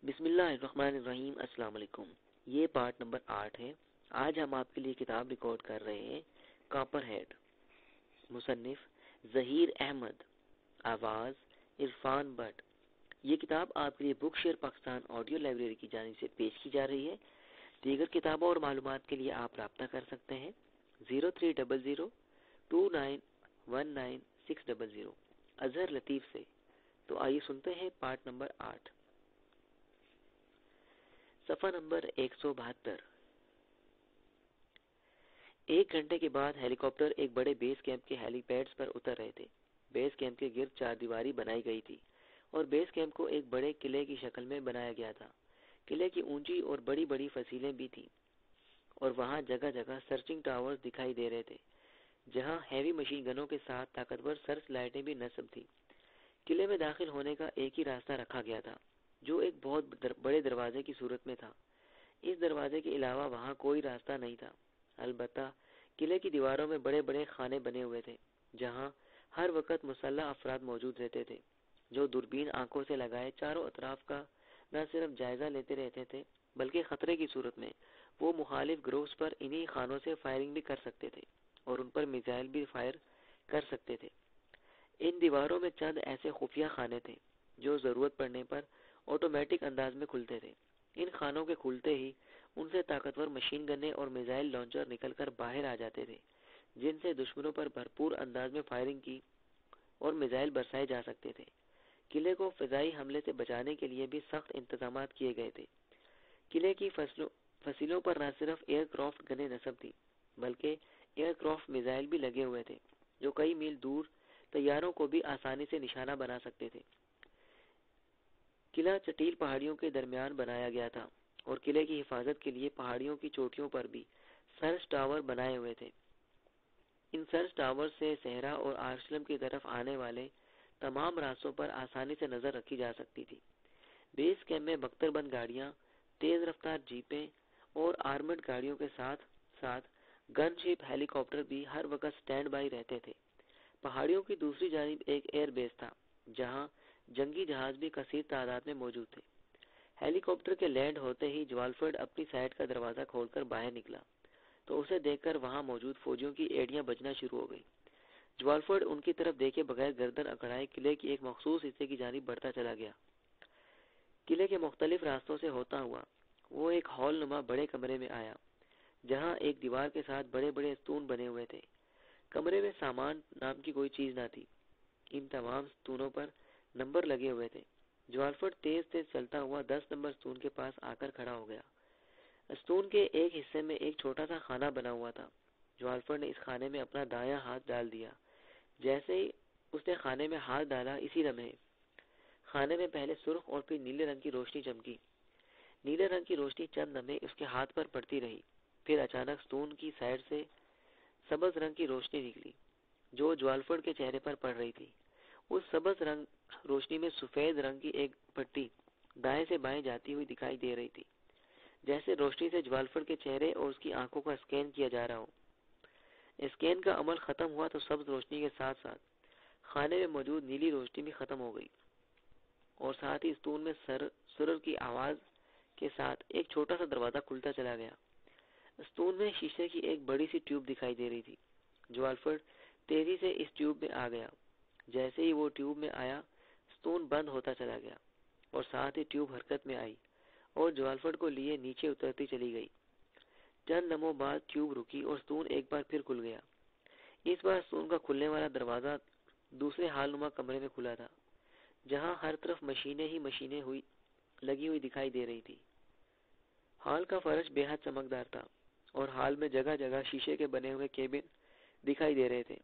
بسم اللہ الرحمن الرحیم۔ السلام علیکم۔ یہ پارٹ نمبر 8 ہے۔ آج ہم آپ کے لیے کتاب ریکارڈ کر رہے ہیں کاپر ہیڈ، مصنف ظہیر احمد، آواز عرفان بٹ۔ یہ کتاب آپ کے لیے book share Pakistan audio library کی جانب سے پیش کی جا رہی ہے۔ دیگر کتابوں اور معلومات کے لیے آپ رابطہ کر سکتے ہیں 0300291960 اظہر لطیف سے۔ تو آئیے سنتے ہیں پارٹ نمبر 8، صفحہ نمبر 172۔ ایک گھنٹے کے بعد ہیلی کاپٹر ایک بڑے بیس کیمپ کے ہیلی پیڈز پر اتر رہے تھے۔ بیس کیمپ کے گرد چار دیواری بنائی گئی تھی اور بیس کیمپ کو ایک بڑے قلعے کی شکل میں بنایا گیا تھا۔ قلعے کی اونچی اور بڑی بڑی فصیلیں بھی تھیں اور وہاں جگہ جگہ سرچنگ ٹاورز دکھائی دے رہے تھے جہاں ہیوی مشین گنوں کے ساتھ طاقتور سرچ لائٹیں بھی نصب تھیں۔ قلعے میں داخل ہونے کا ایک ہی راستہ رکھا گیا تھا جو ایک بہت بڑے دروازے کی صورت میں تھا۔ اس دروازے کے علاوہ وہاں کوئی راستہ نہیں تھا، البتہ قلعے کی دیواروں میں بڑے بڑے خانے بنے ہوئے تھے جہاں ہر وقت مسلح افراد موجود رہتے تھے جو دوربین آنکھوں سے لگائے چاروں اطراف کا نہ صرف جائزہ لیتے رہتے تھے بلکہ خطرے کی صورت میں وہ مخالف گروپس پر انہی خانوں سے فائرنگ بھی کر سکتے تھے اور ان پر میزائل بھی فائر کر سکتے تھے۔ ان دیواروں میں چند ایسے خفیہ خانے تھے جو ضرورت پڑنے پر آٹومیٹک انداز میں کھلتے تھے۔ ان خانوں کے کھلتے ہی ان سے طاقتور مشین گنیں اور میزائل لانچر نکل کر باہر آ جاتے تھے جن سے دشمنوں پر بھرپور انداز میں فائرنگ کی اور میزائل برسائے جا سکتے تھے۔ قلعے کو فضائی حملے سے بچانے کے لیے بھی سخت انتظامات کیے گئے تھے۔ قلعے کی فصیلوں پر نہ صرف ایئر کرافٹ گنیں نصب تھیں بلکہ ایئر کرافٹ میزائل بھی لگے ہوئے تھے جو کئی میل دور طیاروں کو بھی آسانی سے نشانہ بنا سکتے تھے۔ قلعہ چٹیل پہاڑیوں کے درمیان بنایا گیا تھا اور قلعے کی حفاظت کے لیے پہاڑیوں کی چوٹیوں پر بھی سرچ ٹاور بنائے ہوئے تھے۔ ان سرچ ٹاور سے صحرا اور آرشلم کی طرف آنے والے تمام راستوں پر آسانی سے نظر رکھی جا سکتی تھی۔ بیس کیمپ میں بختر بند گاڑیاں، تیز رفتار جیپیں اور آرمڈ گاڑیوں کے ساتھ ساتھ گن شپ ہیلی کاپٹر بھی ہر وقت سٹینڈ بائی رہتے تھے۔ پہاڑیوں کی دوسری جانب ایک ایئر بیس تھا جہاں جنگی جہاز بھی کثیر تعداد میں موجود تھے۔ ہیلی کاپٹر کے لینڈ ہوتے ہی جوالفرڈ اپنی سائٹ کا دروازہ کھول کر باہر نکلا تو اسے دیکھ کر وہاں موجود فوجیوں کی ایڑیاں بجنا شروع ہو گئی۔ جوالفرڈ ان کی طرف دیکھے بغیر گردن اکڑائے قلعے کی ایک مخصوص حصے کی جانب بڑھتا چلا گیا۔ قلعے کے مختلف راستوں سے ہوتا ہوا وہ ایک ہال نما بڑے کمرے میں آیا جہاں ایک دیوار کے ساتھ بڑے بڑے ستون بنے ہوئے تھے۔ کمرے میں سامان نام کی کوئی چیز نہ تھی۔ ان تمام ستونوں پر نمبر لگے ہوئے تھے۔ جوالفرڈ تیز تیز چلتا ہوا 10 نمبر ستون کے پاس آ کر کھڑا ہو گیا۔ ستون کے ایک حصے میں ایک چھوٹا سا خانہ بنا ہوا تھا۔ جوالفرڈ نے اس خانے میں اپنا دایاں ہاتھ ڈال دیا۔ جیسے ہی اس نے خانے میں ہاتھ ڈالا اسی لمحے خانے میں پہلے سرخ اور پھر نیلے رنگ کی روشنی چمکی۔ نیلے رنگ کی روشنی چند لمحے اس کے ہاتھ پر پڑتی رہی، پھر اچانک ستون کی سائڈ سے سبز رنگ کی روشنی نکلی جو جوالفرڈ کے چہرے پر پڑ رہی تھی۔ اس سبز رنگ روشنی میں سفید رنگ کی ایک پٹی دائیں سے بائیں جاتی ہوئی دکھائی دے رہی تھی، جیسے روشنی سے جوالفرڈ کے چہرے اور اس کی آنکھوں کا اسکین کیا جا رہا ہو۔ اسکین کا عمل ختم ہوا تو سبز روشنی کے ساتھ ساتھ خانے میں موجود نیلی روشنی بھی ختم ہو گئی اور ساتھ ہی ستون میں سرر کی آواز کے ساتھ ایک چھوٹا سا دروازہ کھلتا چلا گیا۔ ستون میں شیشے کی ایک بڑی سی ٹیوب دکھائی دے رہی تھی۔ جوالفرڈ تیزی سے اس ٹیوب میں آ گیا۔ جیسے ہی وہ ٹیوب میں آیا ستون بند ہوتا چلا گیا اور ساتھ ہی ٹیوب حرکت میں آئی اور جوالفرڈ کو لیے نیچے اترتی چلی گئی۔ چند لمحوں بعد ٹیوب رکی اور ستون ایک بار پھر کھل گیا۔ اس بار ستون کا کھلنے والا دروازہ دوسرے ہال نما کمرے میں کھلا تھا جہاں ہر طرف مشینیں ہی مشینیں لگی ہوئی دکھائی دے رہی تھی۔ ہال کا فرش بے حد چمکدار تھا اور ہال میں جگہ جگہ شیشے کے بنے ہوئے کیبن دکھائی دے رہے تھے۔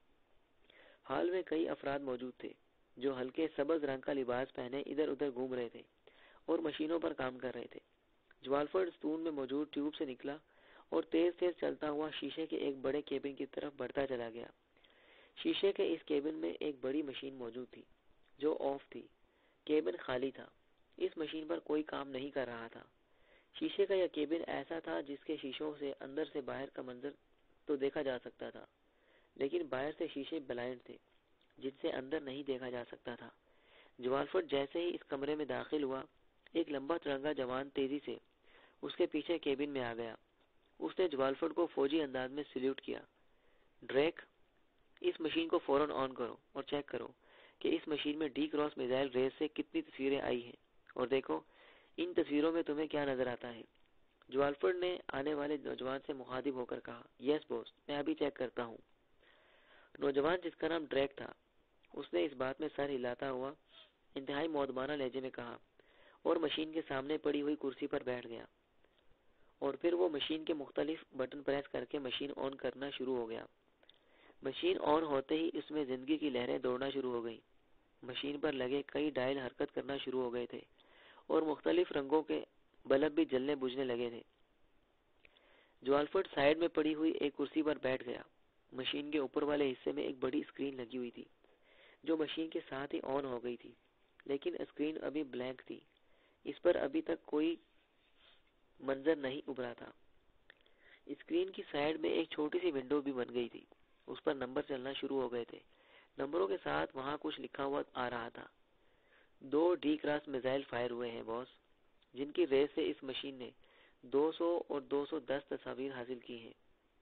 ہال میں کئی افراد موجود تھے جو ہلکے سبز رنگ کا لباس پہنے ادھر ادھر گھوم رہے تھے اور مشینوں پر کام کر رہے تھے۔ جوالفرڈ ستون میں موجود ٹیوب سے نکلا اور تیز تیز چلتا ہوا شیشے کے ایک بڑے کیبن کی طرف بڑھتا چلا گیا۔ شیشے کے اس کیبن میں ایک بڑی مشین موجود تھی جو آف تھی۔ کیبن خالی تھا۔ اس مشین پر کوئی کام نہیں کر رہا تھا۔ شیشے کا یہ کیبن ایسا تھا جس کے شیشوں سے اندر سے باہر کا منظر تو دیکھا جا سکتا تھا لیکن باہر سے شیشے بلائنڈ تھے جن سے اندر نہیں دیکھا جا سکتا تھا۔ جوالفرڈ جیسے ہی اس کمرے میں داخل ہوا ایک لمبا تڑنگا جوان تیزی سے اس کے پیچھے کیبن میں آ گیا۔ اس نے جوالفرڈ کو فوجی انداز میں سلیوٹ کیا۔ ڈریک، اس مشین کو فوراً آن کرو اور چیک کرو کہ اس مشین میں ڈی کراس میزائل ریس سے کتنی تصویریں آئی ہیں، اور دیکھو ان تصویروں میں تمہیں کیا نظر آتا ہے۔ جوالفرڈ نے آنے والے نوجوان سے مخاطب ہو کر کہا، یس بوس، میں ابھی چیک کرتا ہوں۔ نوجوان جس کا نام ڈریک تھا، اس نے اس بات میں سر ہلاتا ہوا انتہائی مودبانہ لہجے میں کہا، اور مشین کے سامنے پڑی ہوئی کرسی پر بیٹھ گیا، اور پھر وہ مشین کے مختلف بٹن پریس کر کے مشین آن کرنا شروع ہو گیا۔ مشین آن ہوتے ہی اس میں زندگی کی لہریں دوڑنا شروع ہو گئیں۔ مشین پر لگے کئی ڈائل حرکت کرنا شروع ہو گئے تھے، اور مختلف رنگوں کے بلب بھی جلنے بجھنے لگے تھے۔ جوالفرڈ سائیڈ میں پڑی ہوئی ایک کرسی پر بیٹھ گیا۔ مشین کے اوپر والے حصے میں ایک بڑی اسکرین لگی ہوئی تھی، جو مشین کے ساتھ ہی آن ہو گئی تھی، لیکن اسکرین ابھی بلینک تھی۔ اس پر ابھی تک کوئی منظر نہیں ابھرا تھا۔ اسکرین کی سائیڈ میں ایک چھوٹی سی ونڈو بھی بن گئی تھی، اس پر نمبر چلنا شروع ہو گئے تھے۔ نمبروں کے ساتھ وہاں کچھ لکھا ہوا آ رہا تھا، 2 ڈی کراس میزائل فائر ہوئے ہیں باس، جن کی ریس سے اس مشین نے 200 اور 210 تصاویر حاصل کی ہیں۔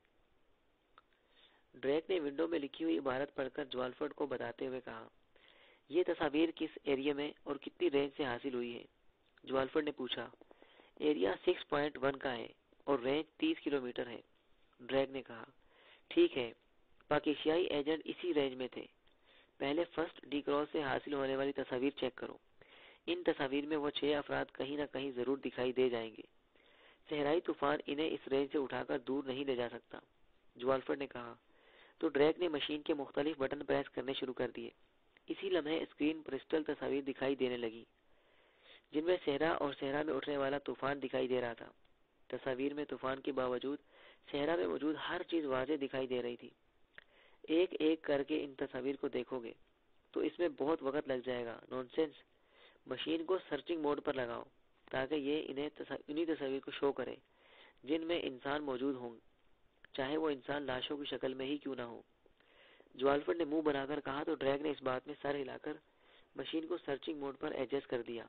ڈریک نے ونڈو میں لکھی ہوئی عبارت پڑھ کر جوالفرڈ کو بتاتے ہوئے کہا، یہ تصاویر کس ایریا میں اور کتنی رینج سے حاصل ہوئی ہے؟ جوالفرڈ نے پوچھا۔ ایریا 6.1 کا ہے اور رینج 30 کلومیٹر ہے، ڈریک نے کہا۔ ٹھیک ہے، پاکستانی ایجنٹ اسی رینج میں تھے۔ پہلے فرسٹ ڈی کراس سے حاصل ہونے والی تصاویر چیک کرو۔ ان تصاویر میں وہ 6 افراد کہیں نہ کہیں ضرور دکھائی دے جائیں گے۔ صحرائی طوفان انہیں اس رینج سے اٹھا کر دور نہیں لے جا سکتا، جوالفرڈ نے کہا۔ تو ڈریک نے مشین کے مختلف بٹن پریس کرنے شروع کر دیے۔ اسی لمحے اسکرین پر کرسٹل تصاویر دکھائی دینے لگی، جن میں صحرا اور صحرا میں اٹھنے والا طوفان دکھائی دے رہا تھا۔ تصاویر میں طوفان کے باوجود صحرا میں موجود ہر چیز واضح دکھائی دے رہی تھی۔ ایک ایک کر کے ان تصاویر کو دیکھو گے تو اس میں بہت وقت لگ جائے گا۔ نونسنس، مشین کو سرچنگ موڈ پر لگاؤ تاکہ یہ انہی تصاویر کو شو کرے جن میں انسان موجود ہوں، چاہے وہ انسان لاشوں کی شکل میں ہی کیوں نہ ہو۔ جوالفرڈ نے منہ بنا کر کہا تو ڈریک نے اس بات میں سر ہلا کر مشین کو سرچنگ موڈ پر ایڈجسٹ کر دیا۔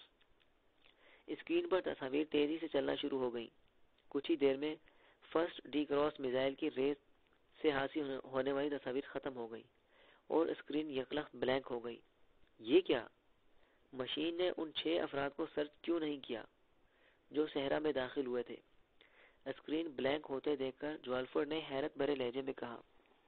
اسکرین پر تصاویر تیزی سے چلنا شروع ہو گئیں۔ کچھ ہی دیر میں فرسٹ ڈی کراس میزائل کی ریس سے حاصل ہونے والی تصاویر ختم ہو گئی اور اسکرین یکلخت بلینک ہو گئی۔ یہ کیا؟ مشین نے ان 6 افراد کو سرچ کیوں نہیں کیا جو صحرا میں داخل ہوئے تھے؟ اسکرین بلینک ہوتے دیکھ کر جوالفرڈ نے حیرت بھرے لہجے میں کہا،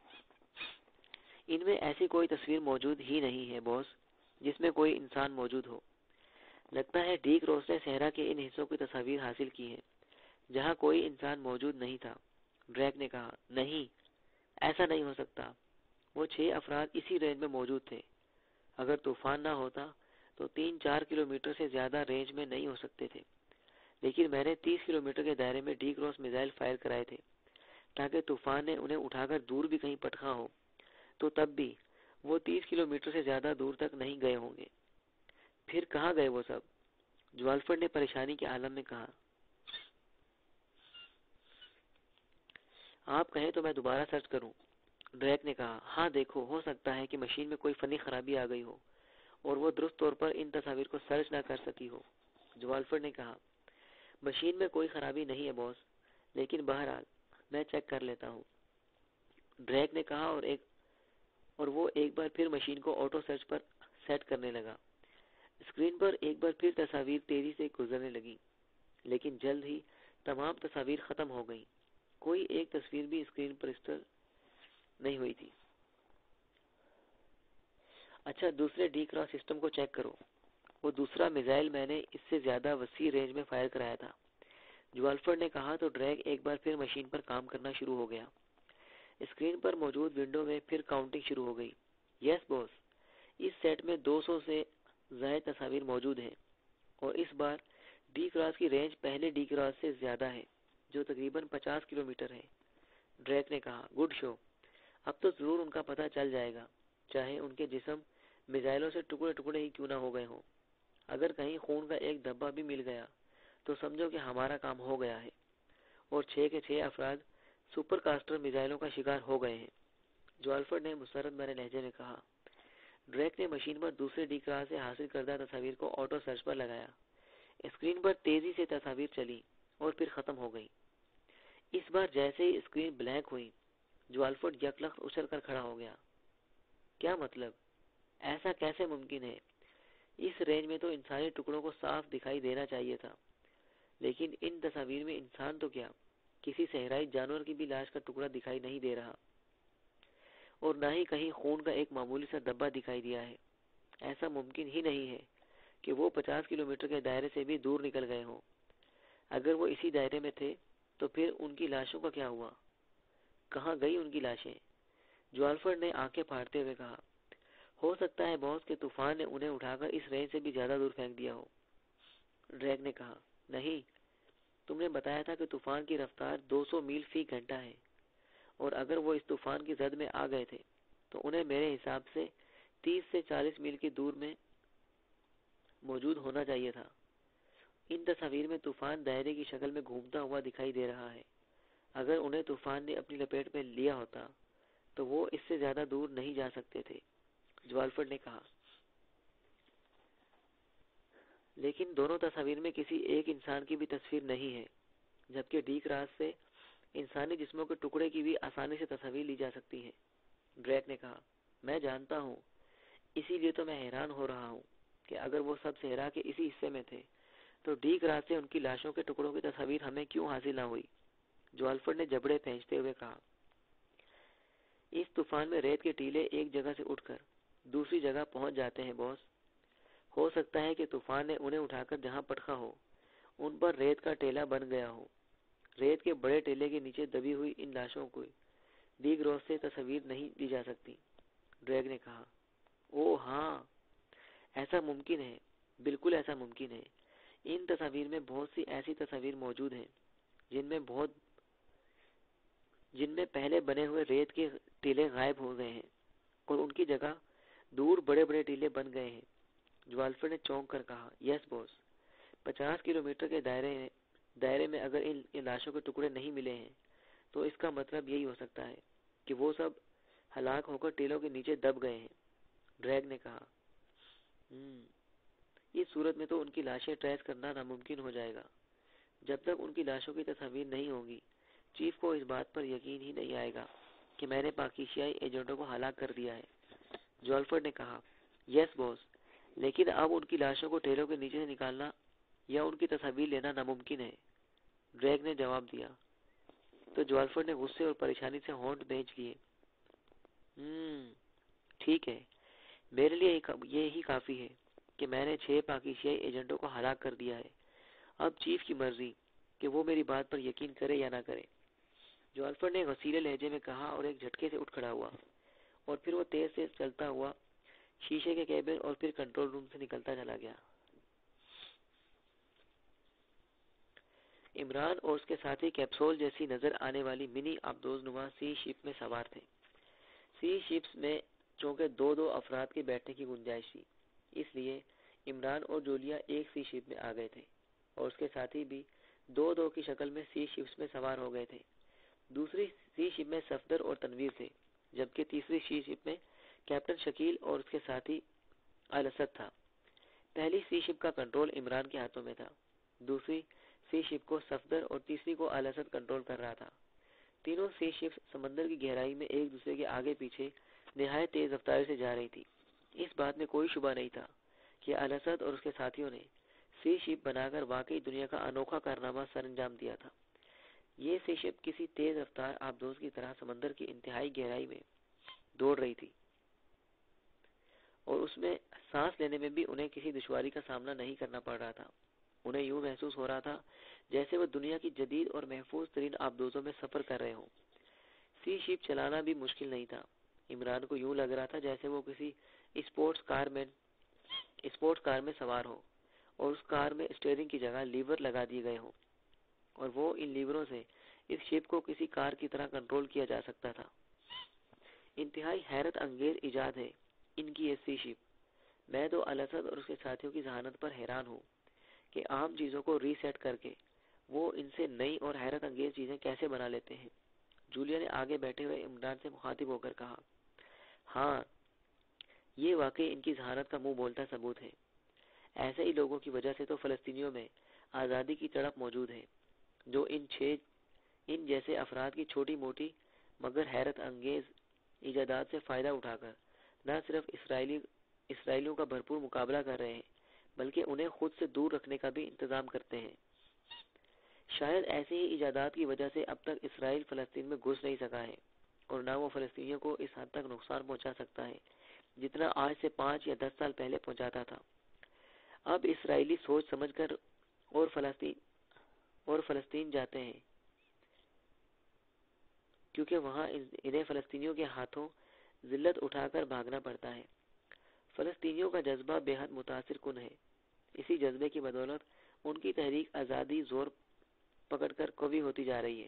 ان میں ایسی کوئی تصویر موجود ہی نہیں ہے باس جس میں کوئی انسان موجود ہو۔ لگتا ہے ڈی کراس نے صحرا کے ان حصوں کی تصاویر حاصل کی ہیں جہاں کوئی انسان موجود نہیں تھا، ڈریک نے کہا۔ نہیں، ایسا نہیں ہو سکتا۔ وہ 6 افراد اسی رینج میں موجود تھے۔ اگر طوفان نہ ہوتا تو 3-4 کلومیٹر سے زیادہ رینج میں نہیں ہو سکتے تھے، لیکن میں نے 30 کلومیٹر کے دائرے میں ڈی کراس میزائل فائر کرائے تھے تاکہ طوفان نے انہیں اٹھا کر دور بھی کہیں پٹخا ہو تو تب بھی وہ 30 کلومیٹر سے زیادہ دور تک نہیں گئے ہوں گے۔ پھر کہاں گئے وہ سب؟ جوالفرڈ نے پریشانی کے عالم میں کہا۔ آپ کہیں تو میں دوبارہ سرچ کروں، ڈریک نے کہا۔ ہاں دیکھو، ہو سکتا ہے کہ مشین میں کوئی فنی خرابی آ گئی ہو اور وہ درست طور پر ان تصاویر کو سرچ نہ کر سکی ہو، جوالفرڈ نے کہا۔ مشین میں کوئی خرابی نہیں ہے باس، لیکن بہرحال میں چیک کر لیتا ہوں، ڈریک نے کہا، اور وہ ایک بار پھر مشین کو آٹو سرچ پر سیٹ کرنے لگا۔ اسکرین پر ایک بار پھر تصاویر تیزی سے گزرنے لگیں، لیکن جلد ہی تمام تصاویر ختم ہو گئیں۔ کوئی ایک تصویر بھی اسکرین پر اسٹل نہیں ہوئی تھی۔ اچھا، دوسرے ڈی کراس سسٹم کو چیک کرو۔ وہ دوسرا میزائل میں نے اس سے زیادہ وسیع رینج میں فائر کرایا تھا، جوالفرڈ نے کہا تو ڈریک ایک بار پھر مشین پر کام کرنا شروع ہو گیا۔ اسکرین پر موجود ونڈو میں پھر کاؤنٹنگ شروع ہو گئی۔ یس باس، اس سیٹ میں 200 سے زائد تصاویر موجود ہیں، اور اس بار ڈی کراس کی رینج پہلے ڈی کراس سے زیادہ ہے جو تقریباً 50 کلومیٹر ہے، ڈریک نے کہا۔ گڈ شو، اب تو ضرور ان کا پتہ چل جائے گا، چاہے ان کے جسم میزائلوں سے ٹکڑے ٹکڑے ہی کیوں نہ ہو گئے ہوں۔ اگر کہیں خون کا ایک دھبا بھی مل گیا تو سمجھو کہ ہمارا کام ہو گیا ہے، اور 6 کے 6 افراد سپر کاسٹر میزائلوں کا شکار ہو گئے ہیں، جوالفرڈ نے مسرت بھرے لہجے میں کہا۔ ڈریک نے مشین پر دوسرے ڈی کراس سے حاصل کردہ تصاویر کو آٹو سرچ پر لگایا۔ اسکرین پر تیزی سے تصاویر چلی اور پھر ختم ہو گئی۔ اس بار جیسے ہی اسکرین بلینک ہوئی، جو الفرڈ یکلخت اچھل کر کھڑا ہو گیا۔ کیا مطلب؟ ایسا کیسے ممکن ہے؟ اس رینج میں تو انسانی ٹکڑوں کو صاف دکھائی دینا چاہیے تھا، لیکن ان تصاویر میں انسان تو کیا، کسی صحرائی جانور کی بھی لاش کا ٹکڑا دکھائی نہیں دے رہا، اور نہ ہی کہیں خون کا ایک معمولی سا دھبا دکھائی دیا ہے۔ ایسا ممکن ہی نہیں ہے کہ وہ 50 کلومیٹر کے دائرے سے بھی دور نکل گئے ہوں۔ اگر وہ اسی دائرے میں تھے تو پھر ان کی لاشوں کا کیا ہوا؟ کہاں گئی ان کی لاشیں؟ جو الفرڈ نے آنکھیں پھاڑتے ہوئے کہا، ہو سکتا ہے باس کہ طوفان نے انہیں اٹھا کر اس رینج سے بھی زیادہ دور پھینک دیا ہو۔ ڈریگ نے کہا، نہیں، تم نے بتایا تھا کہ طوفان کی رفتار 200 میل فی گھنٹہ ہے، اور اگر وہ اس طوفان کی زد میں آ گئے تھے تو انہیں میرے حساب سے 30 سے 40 میل کی دور میں موجود ہونا چاہیے تھا۔ ان تصاویر میں طوفان دائرے کی شکل میں گھومتا ہوا دکھائی دے رہا ہے۔ اگر انہیں طوفان نے اپنی لپیٹ میں لیا ہوتا تو وہ اس سے زیادہ دور نہیں جا سکتے تھے، جو الفرڈ نے کہا۔ لیکن دونوں تصاویر میں کسی ایک انسان کی بھی تصویر نہیں ہے، جبکہ ڈیک راز سے انسانی جسموں کے ٹکڑے کی بھی آسانی سے تصاویر لی جا سکتی ہے۔ ڈریک نے کہا، میں جانتا ہوں، اسی لیے تو میں حیران ہو رہا ہوں کہ اگر وہ سب صحرا کے اسی حصے میں تھے تو ڈیک راز سے ان کی لاشوں کے ٹکڑوں کی تصاویر ہمیں کیوں حاصل نہ ہوئی، جو الفرڈ نے جبڑے پھینچتے ہوئے کہا۔ اس طوفان میں ریت کے ٹیلے ایک جگہ سے اٹھ کر دوسری جگہ پہنچ جاتے ہیں باس۔ ہو سکتا ہے کہ طوفان نے انہیں اٹھا کر جہاں پٹخا ہو، ان پر ریت کا ٹیلا بن گیا ہو۔ ریت کے بڑے ٹیلے کے نیچے دبی ہوئی ان لاشوں کو ڈیک راز سے تصاویر نہیں لی جا سکتی، ڈریگ نے کہا۔ او ہاں، ایسا ممکن ہے، بالکل ایسا ممکن ہے۔ ان تصاویر میں بہت سی ایسی تصاویر موجود ہیں جن میں پہلے بنے ہوئے ریت کے ٹیلے غائب ہو گئے ہیں اور ان کی جگہ دور بڑے بڑے ٹیلے بن گئے ہیں، جو الفرڈ نے چونک کر کہا۔ یس باس، 50 کلومیٹر کے دائرے میں اگر ان لاشوں کے ٹکڑے نہیں ملے ہیں تو اس کا مطلب یہی ہو سکتا ہے کہ وہ سب ہلاک ہو کر ٹیلوں کے نیچے دب گئے ہیں، ڈریگ نے کہا۔ اس صورت میں تو ان کی لاشیں ٹریس کرنا ناممکن ہو جائے گا۔ جب تک ان کی لاشوں کی تصاویر نہیں ہوگی، چیف کو اس بات پر یقین ہی نہیں آئے گا کہ میں نے پاکیزیائی ایجنٹوں کو ہلاک کر دیا ہے، جو الفرڈ نے کہا۔ یس باس، لیکن اب ان کی لاشوں کو ٹیلوں کے نیچے سے نکالنا یا ان کی تصاویر لینا ناممکن ہے، ڈریگ نے جواب دیا۔ تو جو الفرڈ نے غصے اور پریشانی سے ہونٹ بھیج لیے۔ ٹھیک ہے، میرے لیے یہی کافی ہے کہ میں نے 6 پاکیزیائی ایجنٹوں کو ہلاک کر دیا ہے۔ اب چیف کی مرضی کہ وہ میری بات پر یقین کرے یا نہ کرے، جو الفرڈ نے غصیلے لہجے میں کہا، اور ایک جھٹکے سے اٹھ کھڑا ہوا، اور پھر وہ تیز سے چلتا ہوا شیشے کے کیبن اور پھر کنٹرول روم سے نکلتا چلا گیا۔ عمران اور اس کے ساتھی کیپسول جیسی نظر آنے والی منی آبدوز نما سی شپ میں سوار تھے۔ سی شپس میں چونکہ 2 افراد کے بیٹھنے کی گنجائش تھی، اس لیے عمران اور جولیا ایک سی شپ میں آ گئے تھے، اور اس کے ساتھی بھی 2 کی شکل میں سی شپس میں سوار ہو گئے تھے۔ دوسری سی شپ میں صفدر اور تنویر تھے، جبکہ تیسری سی شپ میں کیپٹن شکیل اور اس کے ساتھی الاسد تھا۔ پہلی سی شپ کا کنٹرول عمران کے ہاتھوں میں تھا، دوسری سی شپ کو صفدر اور تیسری کو الاسد کنٹرول کر رہا تھا۔ تینوں سی شپس سمندر کی گہرائی میں ایک دوسرے کے آگے پیچھے نہایت تیز رفتاری سے جا رہی تھی۔ اس بات میں کوئی شبہ نہیں تھا کہ الاسد اور اس کے ساتھیوں نے سی شپ بنا کر واقعی دنیا کا انوکھا کارنامہ سر انجام دیا تھا۔ یہ سی شپ کسی تیز رفتار آبدوز کی طرح سمندر کی انتہائی گہرائی میں دوڑ رہی تھی، اور اس میں سانس لینے میں بھی انہیں کسی دشواری کا سامنا نہیں کرنا پڑ رہا تھا۔ انہیں یوں محسوس ہو رہا تھا جیسے وہ دنیا کی جدید اور محفوظ ترین آبدوزوں میں سفر کر رہے ہوں۔ سی شپ چلانا بھی مشکل نہیں تھا۔ عمران کو یوں لگ رہا تھا جیسے وہ کسی اسپورٹس کار میں سوار ہو، اور اس کار میں اسٹیئرنگ کی جگہ لیور لگا دیے گئے ہوں، اور وہ ان لیوروں سے اس شپ کو کسی کار کی طرح کنٹرول کیا جا سکتا تھا۔ انتہائی حیرت انگیز ایجاد ہے ان کی یہ سی شپ۔ میں تو الاسد اور اس کے ساتھیوں کی ذہانت پر حیران ہوں کہ عام چیزوں کو ری سیٹ کر کے وہ ان سے نئی اور حیرت انگیز چیزیں کیسے بنا لیتے ہیں۔ جولیا نے آگے بیٹھے ہوئے عمران سے مخاطب ہو کر کہا، ہاں، یہ واقعی ان کی ذہانت کا منہ بولتا ثبوت ہے۔ ایسے ہی لوگوں کی وجہ سے تو فلسطینیوں میں آزادی کی تڑپ موجود ہے، جو ان جیسے افراد کی چھوٹی موٹی مگر حیرت انگیز ایجادات سے فائدہ اٹھا کر نہ صرف اسرائیلیوں کا بھرپور مقابلہ کر رہے ہیں بلکہ انہیں خود سے دور رکھنے کا بھی انتظام کرتے ہیں۔ شاید ایسی ہی ایجادات کی وجہ سے اب تک اسرائیل فلسطین میں گھس نہیں سکا ہے، اور نہ وہ فلسطینیوں کو اس حد تک نقصان پہنچا سکتا ہے جتنا آج سے 5 یا 10 سال پہلے پہنچاتا تھا۔ اب اسرائیلی سوچ سمجھ کر اور فلسطین جاتے ہیں، کیونکہ وہاں انہیں فلسطینیوں کے ہاتھوں ذلت اٹھا کر بھاگنا پڑتا ہے۔ فلسطینیوں کا جذبہ بے حد متاثر کن ہے۔ اسی جذبے کی بدولت ان کی تحریک آزادی زور پکڑ کر قوی ہوتی جا رہی ہے،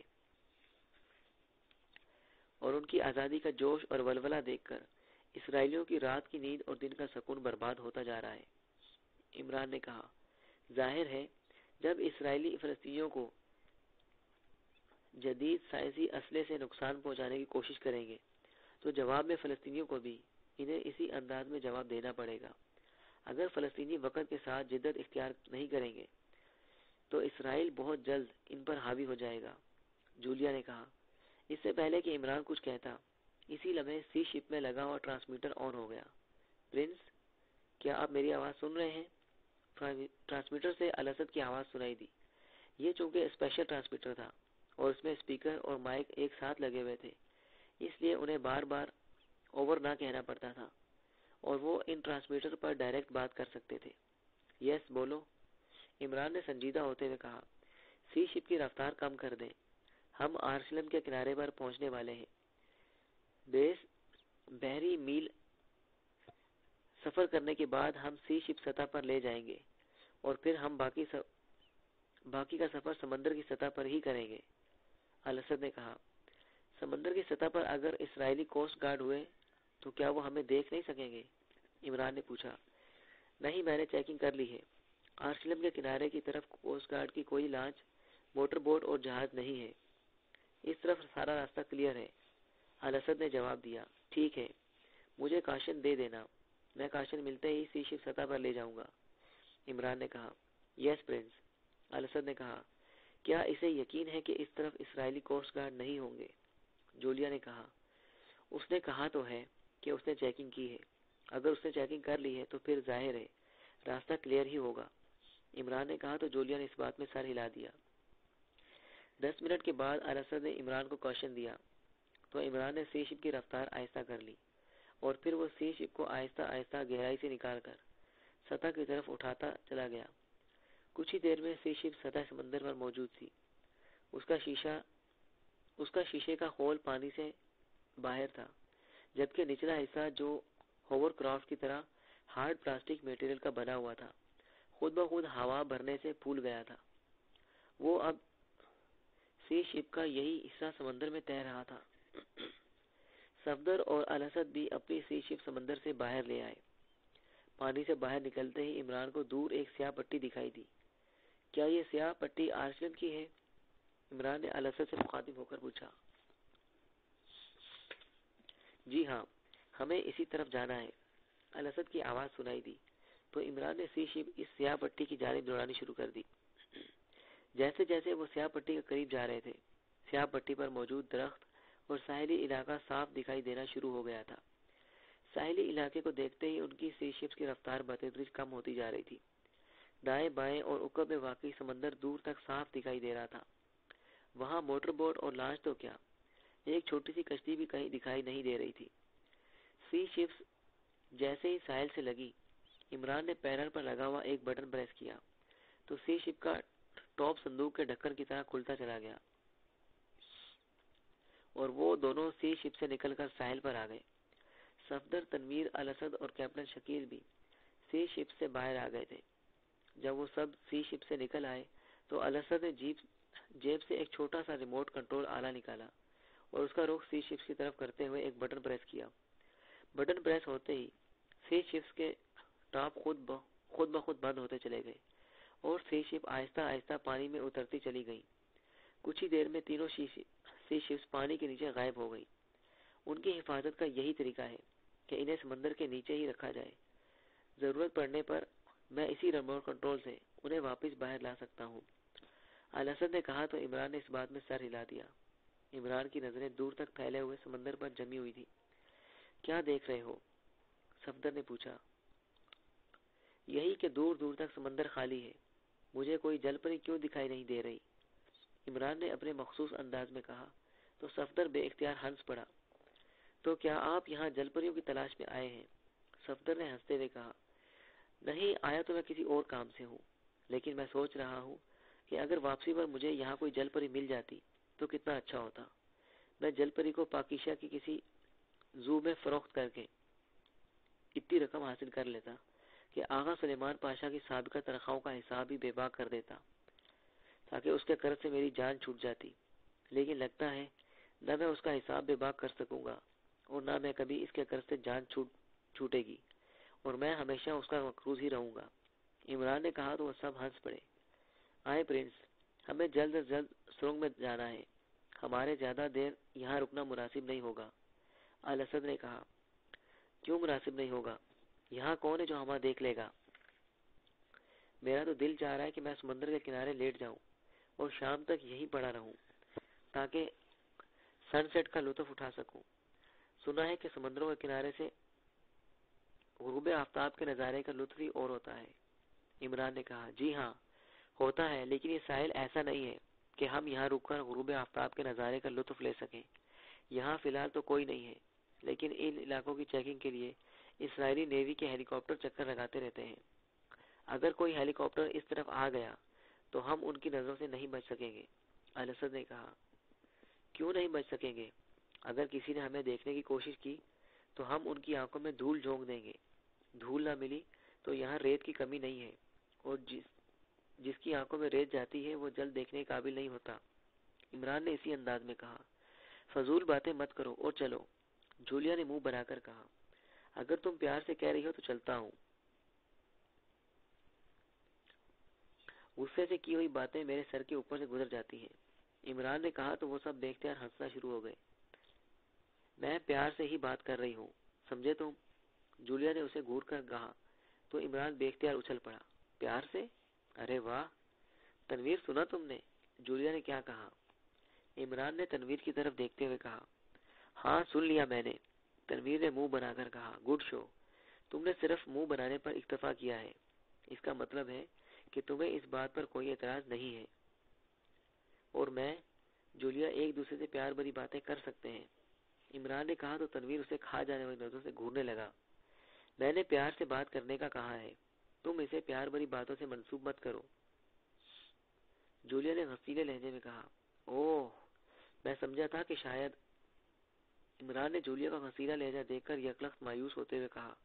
اور ان کی آزادی کا جوش اور ولولہ دیکھ کر اسرائیلیوں کی رات کی نیند اور دن کا سکون برباد ہوتا جا رہا ہے۔ عمران نے کہا، ظاہر ہے جب اسرائیلی فلسطینیوں کو جدید سائنسی اسلحے سے نقصان پہنچانے کی کوشش کریں گے تو جواب میں فلسطینیوں کو بھی انہیں اسی انداز میں جواب دینا پڑے گا۔ اگر فلسطینی وقت کے ساتھ جدت اختیار نہیں کریں گے تو اسرائیل بہت جلد ان پر حاوی ہو جائے گا۔ جولیا نے کہا۔ اس سے پہلے کہ عمران کچھ کہتا، اسی لمحے سی شپ میں لگا ہوا ٹرانسمیٹر آن ہو گیا۔ پرنس، کیا آپ میری آواز سن رہے ہیں؟ ٹرانسمیٹر سے الاسد کی آواز سنائی دی۔ یہ چونکہ اسپیشل ٹرانسمیٹر تھا اور اس میں اسپیکر اور مائک ایک ساتھ لگے ہوئے تھے، اس لیے انہیں بار بار اوور نہ کہنا پڑتا تھا اور وہ ان ٹرانسمیٹر پر ڈائریکٹ بات کر سکتے تھے۔ یس، بولو، عمران نے سنجیدہ ہوتے ہوئے کہا۔ سی شپ کی رفتار کم کر دیں، ہم آرسلم کے کنارے پر پہنچنے والے ہیں۔ بحری میل سفر کرنے کے بعد ہم سی شپ سطح پر لے جائیں گے اور پھر ہم باقی کا سفر سمندر کی سطح پر ہی کریں گے۔ الاسد نے کہا، سمندر کی سطح پر اگر اسرائیلی کوسٹ گارڈ ہوئے تو کیا وہ ہمیں دیکھ نہیں سکیں گے؟ عمران نے پوچھا۔ نہیں، میں نے چیکنگ کر لی ہے۔ آرسلم کے کنارے کی طرف کوسٹ گارڈ کی کوئی لانچ، موٹر بوٹ اور جہاز نہیں ہے۔ اس طرف سارا راستہ کلیئر ہے، الاسد نے جواب دیا۔ ٹھیک ہے، مجھے کاشن دے دینا، میں کاشن ملتے ہی سی شپ سطح پر لے جاؤں گا، عمران نے کہا۔ یس پرنس، الاسد نے کہا۔ کیا اسے یقین ہے کہ اس طرف اسرائیلی کوسٹ گارڈ نہیں ہوں گے؟ جولیا نے کہا۔ اس نے کہا تو ہے کہ اس نے چیکنگ کی ہے۔ اگر اس نے چیکنگ کر لی ہے تو پھر ظاہر ہے راستہ کلیئر ہی ہوگا، عمران نے کہا تو جولیا نے اس بات میں سر ہلا دیا۔ 10 منٹ کے بعد الاسد نے عمران کو کوشچن دیا تو عمران نے سی شپ کی رفتار آہستہ کر لی اور پھر وہ سی شپ کو آہستہ آہستہ گہرائی سے نکال کر سطح کی طرف اٹھاتا چلا گیا۔ کچھ ہی دیر میں سی شپ سطح سمندر پر موجود تھی۔ اس کا شیشے کا ہول پانی سے باہر تھا، جبکہ نچلا حصہ جو ہوور کرافٹ کی طرح ہارڈ پلاسٹک میٹیریل کا بنا ہوا تھا، خود بخود ہوا بھرنے سے پھول گیا تھا۔ وہ اب سی شپ کا یہی حصہ سمندر میں تیر رہا تھا۔ صفدر اور الاسد بھی اپنی سی شپ سمندر سے باہر لے آئے۔ پانی سے باہر نکلتے ہی عمران کو دور ایک سیاہ پٹی دکھائی دی۔ کیا یہ سیاہ پٹی آرسلم کی ہے؟ عمران نے الاسد سے مخاطب ہو کر پوچھا۔ جی ہاں، ہمیں اسی طرف جانا ہے، الاسد کی آواز سنائی دی تو عمران نے سی شپ اس سیاہ پٹی کی جانب دوڑانی شروع کر دی۔ جیسے جیسے وہ سیاہ پٹی کے قریب جا رہے تھے، سیاہ پٹی پر موجود درخت اور ساحلی علاقہ صاف دکھائی دینا شروع ہو گیا تھا۔ ساحلی علاقے کو دیکھتے ہی ان کی سی شپس کی رفتار بتدریج کم ہوتی جا رہی تھی۔ دائیں بائیں اور عقب میں واقع سمندر دور تک صاف دکھائی دے رہا تھا۔ وہاں موٹر بوٹ اور لانچ تو کیا، ایک چھوٹی سی کشتی بھی کہیں دکھائی نہیں دے رہی تھی۔ سی شپس جیسے ہی ساحل سے لگی، عمران نے پینل پر لگا ہوا ایک بٹن پریس کیا تو سی شپ کا ٹاپ صندوق کے ڈھکن کی طرح کھلتا چلا گیا اور وہ دونوں سی شپ سے نکل کر ساحل پر آ گئے۔ صفدر، تنویر، الاسد اور کیپٹن شکیل بھی سی شپ سے باہر آ گئے تھے۔ جب وہ سب سی شپ سے نکل آئے تو الاسد نے جیب سے ایک چھوٹا سا ریموٹ کنٹرول آلہ نکالا اور اس کا رخ سی شپس کی طرف کرتے ہوئے ایک بٹن پریس کیا۔ بٹن پریس ہوتے ہی سی شپس کے ٹاپ خود بخود بند ہوتے چلے گئے اور سی شپ آہستہ آہستہ پانی میں اترتی چلی گئی۔ کچھ ہی دیر میں تینوں سی شپس پانی کے نیچے غائب ہو گئی۔ ان کی حفاظت کا یہی طریقہ ہے کہ انہیں سمندر کے نیچے ہی رکھا جائے، ضرورت پڑنے پر میں اسی ریموٹ کنٹرول سے انہیں واپس باہر لا سکتا ہوں۔ الاسد نے کہا تو عمران نے اس بات میں سر ہلا دیا۔ عمران کی نظریں دور تک پھیلے ہوئے سمندر پر جمی ہوئی تھی۔ کیا دیکھ رہے ہو؟ صفدر نے پوچھا۔ یہی کہ دور دور تک سمندر خالی ہے۔ مجھے کوئی جل پری کیوں دکھائی نہیں دے رہی؟ عمران نے اپنے مخصوص انداز میں کہا تو صفدر بے اختیار ہنس پڑا۔ تو کیا آپ یہاں جل پریوں کی تلاش میں آئے ہیں؟ صفدر نے ہنستے ہوئے کہا، نہیں آیا تو میں کسی اور کام سے ہوں، لیکن میں سوچ رہا ہوں کہ اگر واپسی پر مجھے یہاں کوئی جل پری مل جاتی تو کتنا اچھا ہوتا۔ میں جل پری کو پاکیشہ کی کسی زو میں فروخت کر کے اتنی رقم حاصل کر لیتا کہ آغا سلیمان پاشا کی سابقہ تنخواہوں کا حساب ہی بے باک کر دیتا، تاکہ اس کے قرض سے میری جان چھوٹ جاتی۔ لیکن لگتا ہے نہ میں اس کا حساب بے باک کر سکوں گا اور نہ میں کبھی اس کے قرض سے جان چھوٹے گی، اور میں ہمیشہ اس کا مقروض ہی رہوں گا۔ عمران نے کہا تو وہ سب ہنس پڑے۔ آئے پرنس، ہمیں جلد از جلد سرنگ میں جانا ہے، ہمارے زیادہ دیر یہاں رکنا مناسب نہیں ہوگا۔ الاسد نے کہا، کیوں مناسب نہیں ہوگا؟ یہاں کون ہے جو ہمیں دیکھ لے گا؟ میرا تو دل چاہ رہا ہے کہ میں سمندر کے کنارے لیٹ جاؤں اور شام تک یہیں پڑا رہوں تاکہ سن سیٹ کا لطف اٹھا سکوں۔ سنا ہے کہ سمندروں کے کنارے سے غروب آفتاب کے نظارے کا لطف ہی اور ہوتا ہے۔ عمران نے کہا، جی ہاں ہوتا ہے، لیکن یہ ساحل ایسا نہیں ہے کہ ہم یہاں رک کر غروب آفتاب کے نظارے کا لطف لے سکیں۔ یہاں فی الحال تو کوئی نہیں ہے، لیکن ان علاقوں کی چیکنگ کے لیے اسرائیلی نیوی کے ہیلی کاپٹر چکر لگاتے رہتے ہیں۔ اگر کوئی ہیلی کاپٹر اس طرف آ گیا تو ہم ان کی نظروں سے نہیں بچ سکیں گے۔ الاسد نے کہا، کیوں نہیں بچ سکیں گے؟ اگر کسی نے ہمیں دیکھنے کی کوشش کی تو ہم ان کی آنکھوں میں دھول جھونک دیں گے۔ دھول نہ ملی تو یہاں ریت کی کمی نہیں ہے، اور جس کی آنکھوں میں ریت جاتی ہے وہ جلد دیکھنے کے قابل نہیں ہوتا۔ عمران نے اسی انداز میں کہا، فضول باتیں مت کرو اور چلو۔ جولیا نے منہ بنا کر کہا، اگر تم پیار سے کہہ رہی ہو تو چلتا ہوں۔ غصے سے کی ہوئی باتیں میرے سر کے اوپر سے گزر جاتی ہیں۔ عمران نے کہا تو وہ سب بے اختیار ہنسنا شروع ہو گئے۔ میں پیار سے ہی بات کر رہی ہوں، سمجھے تم؟ جولیا نے اسے گھور کر کہا تو عمران بے اختیار اچھل پڑا۔ پیار سے؟ ارے واہ! تنویر، سنا تم نے جولیا نے کیا کہا؟ عمران نے تنویر کی طرف دیکھتے ہوئے کہا، ہاں سن لیا میں نے۔ تنویر نے منہ بنا کر کہا، گڈ شو۔ تم نے صرف منہ بنانے پر اکتفا کیا ہے، اس کا مطلب ہے کہ تمہیں اس بات پر کوئی اعتراض نہیں ہے اور میں جولیا ایک دوسرے سے پیار بھری باتیں کر سکتے ہیں۔ عمران نے کہا تو تنویر اسے کھا جانے والی نظروں سے گھورنے لگا۔ میں نے پیار سے بات کرنے کا کہا ہے، تم اسے پیار بھری باتوں سے منسوب مت کرو۔ جولیا نے غصیلے لہجے میں کہا، اوہ میں سمجھا تھا کہ شاید۔ عمران نے جولیا کا غصیلا لہجہ دیکھ کر یکلخت مایوس ہوتے ہوئے کہا،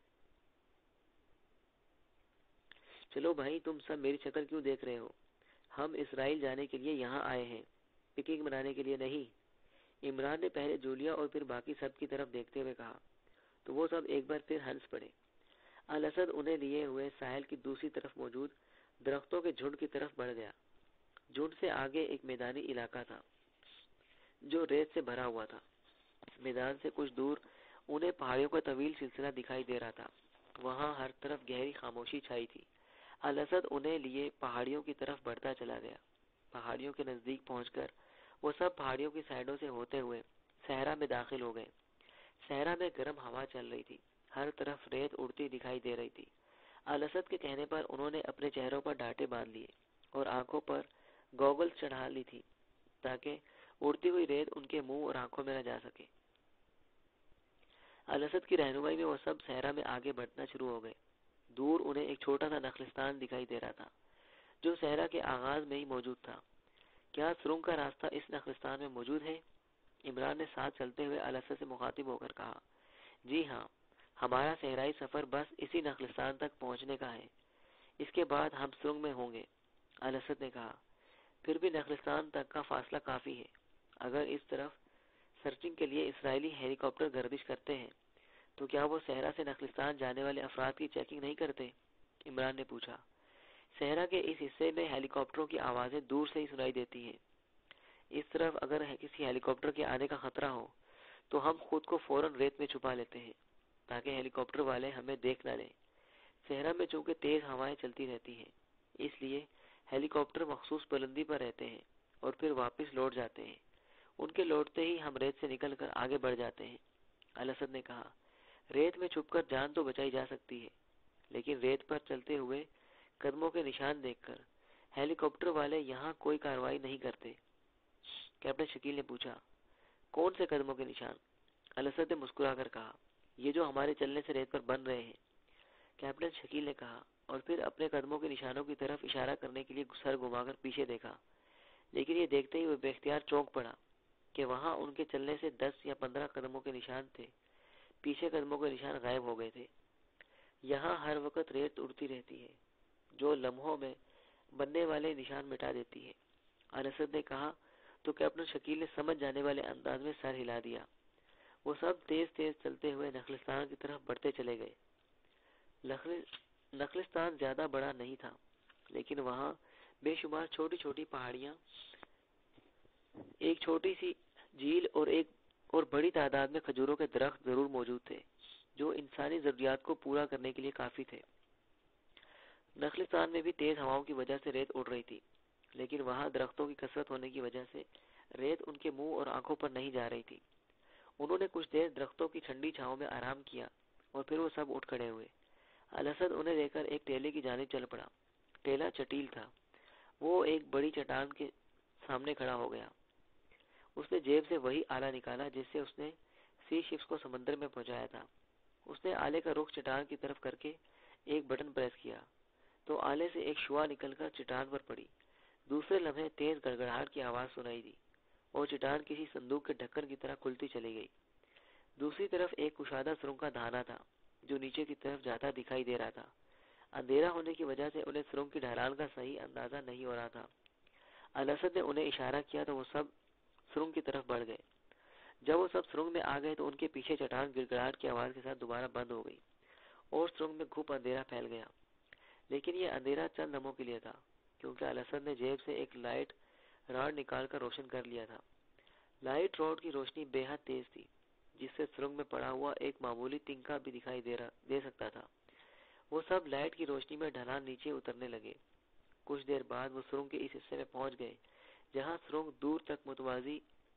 چلو بھائی، تم سب میری شکل کیوں دیکھ رہے ہو؟ ہم اسرائیل جانے کے لیے یہاں آئے ہیں، پکنک منانے کے لیے نہیں۔ عمران نے پہلے جولیا اور پھر باقی سب کی طرف دیکھتے ہوئے کہا تو وہ سب ایک بار پھر ہنس پڑے۔ الاسد انہیں لیے ہوئے ساحل کی دوسری طرف موجود درختوں کے جھنڈ کی طرف بڑھ گیا۔ جھنڈ سے آگے ایک میدانی علاقہ تھا جو ریت سے بھرا ہوا تھا۔ میدان سے کچھ دور انہیں پہاڑیوں کا طویل سلسلہ دکھائی دے رہا تھا۔ وہاں ہر طرف گہری خاموشی چھائی تھی۔ الاسد انہیں لیے پہاڑیوں کی طرف بڑھتا چلا گیا۔ پہاڑیوں کے نزدیک پہنچ کر وہ سب پہاڑیوں کی سائڈوں سے ہوتے ہوئے صحرا میں داخل ہو گئے۔ صحرا میں گرم ہوا چل رہی تھی، ہر طرف ریت اڑتی دکھائی دے رہی تھی۔ الاسد کے کہنے پر انہوں نے اپنے چہروں پر ڈانٹے باندھ لیے اور آنکھوں پر گوگلز چڑھا لی تھی تاکہ اڑتی ہوئی ریت ان کے منہ اور آنکھوں میں نہ جا سکے۔ الاسد کی رہنمائی میں وہ سب صحرا میں آگے بڑھنا شروع ہو گئے۔ دور انہیں ایک چھوٹا سا نخلستان دکھائی دے رہا تھا جو صحرا کے آغاز میں ہی موجود تھا۔ کیا سرنگ کا راستہ اس نخلستان میں موجود ہے؟ عمران نے ساتھ چلتے ہوئے الاسد سے مخاطب ہو کر کہا، جی ہاں، ہمارا صحرائی سفر بس اسی نخلستان تک پہنچنے کا ہے، اس کے بعد ہم سرنگ میں ہوں گے۔ الاسد نے کہا، پھر بھی نخلستان تک کا فاصلہ کافی ہے۔ اگر اس طرف سرچنگ کے لیے اسرائیلی ہیلی کاپٹر گردش کرتے ہیں تو کیا وہ صحرا سے نخلستان جانے والے افراد کی چیکنگ نہیں کرتے؟ عمران نے پوچھا۔ صحرا کے اس حصے میں ہیلی کاپٹروں کی آوازیں دور سے ہی سنائی دیتی ہیں۔ اس طرف اگر کسی ہیلی کاپٹر کے آنے کا خطرہ ہو تو ہم خود کو فوراً ریت میں چھپا لیتے ہیں تاکہ ہیلی کاپٹر والے ہمیں دیکھ نہ لیں۔ صحرا میں چونکہ تیز ہوائیں چلتی رہتی ہیں، اس لیے ہیلی کاپٹر مخصوص بلندی پر رہتے ہیں اور پھر واپس لوٹ جاتے ہیں۔ ان کے لوٹتے ہی ہم ریت سے نکل کر آگے بڑھ جاتے ہیں۔ الاسد نے کہا، ریت میں چھپ کر جان تو بچائی جا سکتی ہے، لیکن ریت پر چلتے ہوئے قدموں کے نشان دیکھ کر ہیلی کاپٹر والے یہاں کوئی کارروائی نہیں کرتے۔ کیپٹن شکیل نے پوچھا، کون سے قدموں کے نشان؟ الاسد نے مسکرا کر کہا، یہ جو ہمارے چلنے سے ریت پر بن رہے ہیں۔ کیپٹن شکیل نے کہا اور پھر اپنے قدموں کے نشانوں کی طرف اشارہ کرنے کے لیے سر گھما کر پیچھے دیکھا، لیکن یہ دیکھتے ہی وہ بے اختیار چونک پڑا کہ وہاں ان کے چلنے سے 10 یا 15 قدموں کے نشان تھے، پیچھے قدموں کے نشان غائب ہو گئے تھے۔ یہاں ہر وقت ریت اڑتی رہتی ہے جو لمحوں میں بننے والے نشان مٹا دیتی ہے۔ الاسد نے کہا تو کیپٹن شکیل نے سمجھ جانے والے انداز میں سر ہلا دیا۔ وہ سب تیز تیز چلتے ہوئے نخلستان کی طرف بڑھتے چلے گئے۔ نخلستان زیادہ بڑا نہیں تھا، لیکن وہاں بے شمار چھوٹی چھوٹی پہاڑیاں، ایک چھوٹی سی جھیل اور بڑی تعداد میں کھجوروں کے درخت ضرور موجود تھے جو انسانی ضروریات کو پورا کرنے کے لیے کافی تھے۔ نخلستان میں بھی تیز ہواؤں کی وجہ سے ریت اڑ رہی تھی، لیکن وہاں درختوں کی کثرت ہونے کی وجہ سے ریت ان کے منہ اور آنکھوں پر نہیں جا رہی تھی۔ انہوں نے کچھ دیر درختوں کی ٹھنڈی چھاؤں میں آرام کیا اور پھر وہ سب اٹھ کھڑے ہوئے۔ الاسد انہیں دیکھ کر ایک ٹیلے کی جانب چل پڑا۔ ٹیلا چٹیل تھا۔ وہ ایک بڑی چٹان کے سامنے کھڑا ہو گیا۔ اس نے جیب سے وہی آلہ نکالا جس سے اس نے سی شپس کو سمندر میں پہنچایا تھا۔ اس نے آلے کا رخ چٹان کی طرف کر کے ایک بٹن پریس کیا تو آلے سے ایک شعاع نکل کر چٹان پر پڑی۔ دوسرے لمحے تیز گڑگڑاہٹ کی آواز سنائی دی اور چٹان کسی صندوق کے ڈھکن کی طرح کھلتی چلی گئی۔ دوسری طرف ایک کشادہ سرنگ کا دھانا تھا جو نیچے کی طرف جاتا دکھائی دے رہا تھا۔ اندھیرا ہونے کی وجہ سے انہیں سرنگ کی ڈھلان کا صحیح اندازہ نہیں ہو رہا تھا۔ الاسد نے انہیں اشارہ کیا تو وہ سب سرنگ کی طرف بڑھ گئے۔ جب وہ سب سرنگ میں آ گئے تو ان کے پیچھے چٹان گڑگڑاہٹ کی آواز کے ساتھ دوبارہ بند ہو گئی اور سرنگ میں گھپ اندھیرا پھیل گیا۔ لیکن یہ اندھیرا چند لمحوں کے لیے تھا، کیونکہ الاسد نے جیب سے ایک لائٹ راڈ نکال کر روشن کر لیا تھا۔ لائٹ راڈ کی روشنی بے حد تیز تھی، جس سے سرنگ میں پڑا ہوا ایک معمولی تنکا بھی دکھائی دے سکتا تھا۔ وہ سب لائٹ کی روشنی میں ڈھلان نیچے اترنے لگے۔ کچھ دیر بعد وہ سرنگ کے اس حصے میں پہنچ گئے جہاں سرنگ دور تک متوازی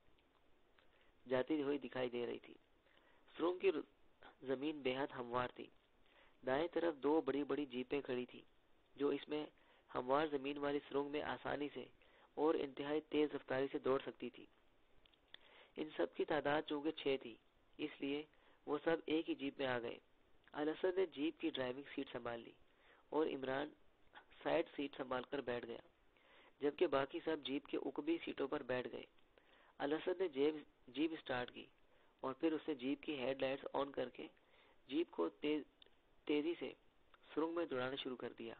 جاتی ہوئی دکھائی دے رہی تھی۔ سرنگ کی زمین بے حد ہموار تھی۔ دائیں طرف دو بڑی بڑی جیپیں کھڑی تھی جو اس میں ہموار زمین والی سرنگ میں آسانی سے اور انتہائی تیز رفتاری سے دوڑ سکتی تھی۔ ان سب کی تعداد چونکہ 6 تھی، اس لیے وہ سب ایک ہی جیپ میں آ گئے۔ الاسد نے جیپ کی ڈرائیونگ سیٹ سنبھال لی اور عمران سائیڈ سیٹ سنبھال کر بیٹھ گیا، جبکہ باقی سب جیپ کے عقبی سیٹوں پر بیٹھ گئے۔ الاسد نے جیپ سٹارٹ کی اور پھر اس نے جیپ کی ہیڈ لائٹس آن کر کے جیپ کو تیزی سے سرنگ میں دوڑانا شروع کر دیا۔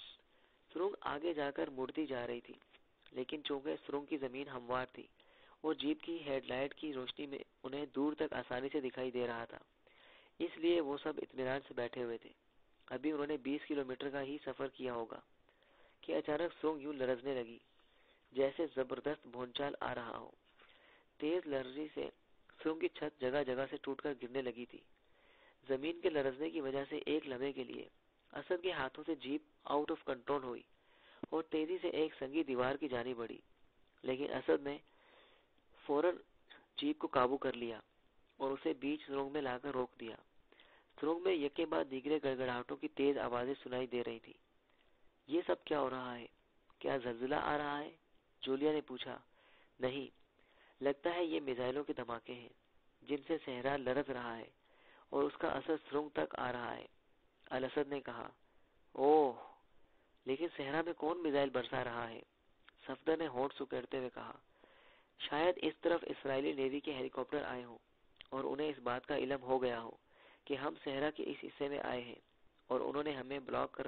سرنگ آگے جا کر مڑتی جا رہی تھی، لیکن چونکہ سرنگ کی زمین ہموار تھی اور جیپ کی ہیڈ لائٹ کی روشنی میں انہیں دور تک آسانی سے دکھائی دے رہا تھا، اس لیے وہ سب اطمینان سے بیٹھے ہوئے تھے۔ ابھی انہوں نے 20 کلومیٹر کا ہی سفر کیا ہوگا کہ اچانک سرنگ یوں لرزنے لگی جیسے زبردست بھونچال آ رہا ہو۔ تیز لرزی سے سرنگ کی چھت جگہ جگہ سے ٹوٹ کر گرنے لگی تھی۔ زمین کے لرزنے کی وجہ سے ایک لمحے کے لیے اسد کے ہاتھوں سے جیپ آؤٹ آف کنٹرول ہوئی اور تیزی سے ایک سنگی دیوار کی جانب بڑھی، لیکن اسد نے فوراً جیپ کو قابو کر لیا اور اسے بیچ سرنگ میں لا کر روک دیا۔ سرنگ میں یکے بعد دیگرے گڑگڑاہٹوں کی تیز آوازیں سنائی دے رہی تھی۔ یہ سب کیا ہو رہا ہے؟ کیا زلزلہ آ رہا ہے؟ جولیا نے پوچھا۔ نہیں، لگتا ہے یہ میزائلوں کے دھماکے ہیں جن سے صحرا لرز رہا ہے اور اس کا اثر سرنگ تک آ رہا ہے، الاسد نے کہا۔ اوہ، لیکن صحرا میں کون میزائل برسا رہا ہے؟ صفدر نے ہونٹ سکیڑتے ہوئے کہا۔ شاید اس طرف اسرائیلی نیوی کے ہیلی کاپٹر آئے ہوں اور انہیں اس بات کا علم ہو گیا ہو کہ ہم صحرا کے اس حصے میں آئے ہیں، اور انہوں نے ہمیں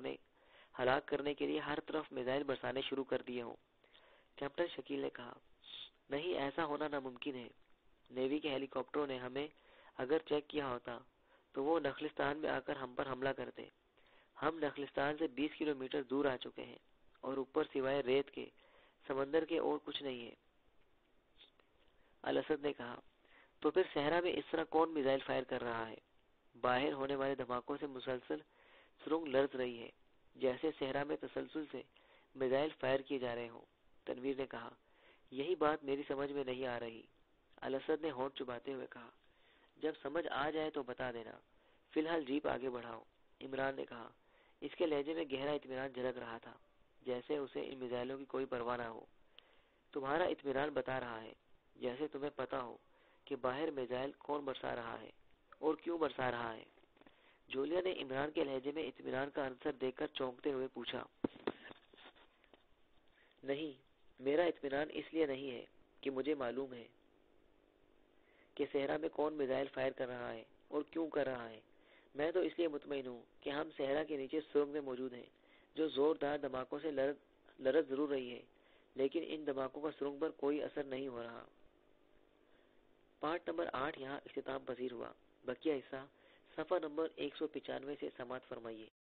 ہلاک کرنے کے لیے ہر طرف میزائل برسانے شروع کر دیے ہوں، کیپٹن شکیل نے کہا۔ نہیں، ایسا ہونا ناممکن ہے۔ نیوی کے ہیلی کاپٹروں نے ہمیں اگر چیک کیا ہوتا تو وہ نخلستان میں آ کر ہم پر حملہ کرتے۔ ہم نخلستان سے 20 کلومیٹر دور آ چکے ہیں اور اوپر سوائے ریت کے سمندر کے اور کچھ نہیں ہے، الاسد نے کہا۔ تو پھر صحرا میں اس طرح کون میزائل فائر کر رہا ہے؟ باہر ہونے والے دھماکوں سے مسلسل سرنگ لرز رہی ہے جیسے صحرا میں تسلسل سے میزائل فائر کیے جا رہے ہوں۔ تنویر نے کہا، یہی بات میری سمجھ میں نہیں آ رہی۔ الاسد نے ہونٹ چباتے ہوئے کہا، جب سمجھ آ جائے تو بتا دینا، فی الحال جیپ آگے بڑھاؤ۔ عمران نے کہا، اس کے لہجے میں گہرا اطمینان جھلک رہا تھا، جیسے اسے ان میزائلوں کی کوئی پرواہ نہ ہو۔ تمہارا اطمینان بتا رہا ہے جیسے تمہیں پتا ہو کہ باہر میزائل کون برسا رہا ہے اور کیوں برسا رہا ہے۔ جولیا نے عمران کے لہجے میں اطمینان کا عنصر دیکھ کر چونکتے ہوئے پوچھا، نہیں، میرا اطمینان اس لیے نہیں ہے کہ مجھے معلوم ہے کہ صحرا میں کون میزائل فائر کر رہا ہے اور کیوں کر رہا ہے۔ میں تو اس لیے مطمئن ہوں کہ ہم صحرا کے نیچے سرنگ میں موجود ہیں، جو زوردار دھماکوں سے لرز ضرور رہی ہے، لیکن ان دھماکوں کا سرنگ پر کوئی اثر نہیں ہو رہا۔ پارٹ نمبر 8 یہاں اختتام پذیر ہوا۔ بقیہ حصہ صفحہ نمبر 195 سے سماعت فرمائیے۔